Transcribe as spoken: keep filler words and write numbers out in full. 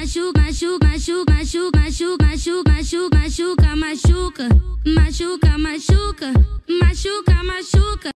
machuca, machuca, machuca, machuca, machuca, machuca, machuca, machuca, machuca, machuca, machuca, machuca, machuca.